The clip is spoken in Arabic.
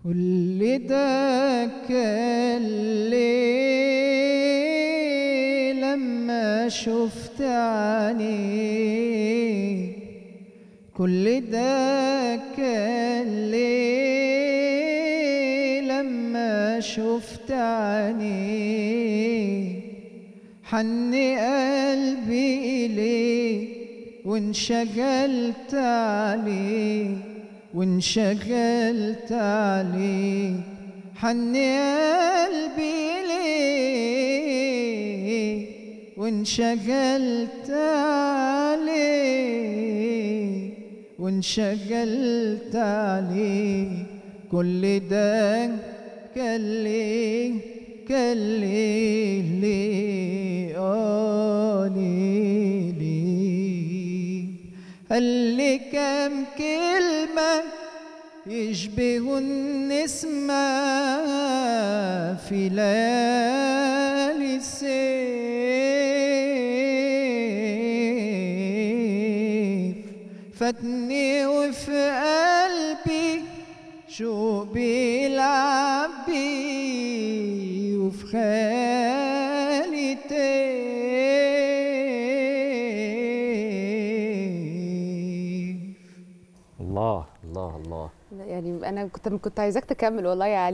كل ده كان ليه لما شفت عينيك؟ كل ده كان ليه لما شفت عينيك؟ حن قلبي إليك وانشغلت عليك، وانشغلت عليك. حن قلبي إليك وانشغلت عليك، وانشغلت عليك. كل ده كان ليه، كان ليه قال لي كام كلمة يشبهوا النسمة في ليالي الصيف. فاتني وفي قلبي شوق بيلعب بيه، وفي خيالي الله الله الله. يعني انا كنت عايزاك تكمل والله يا علي.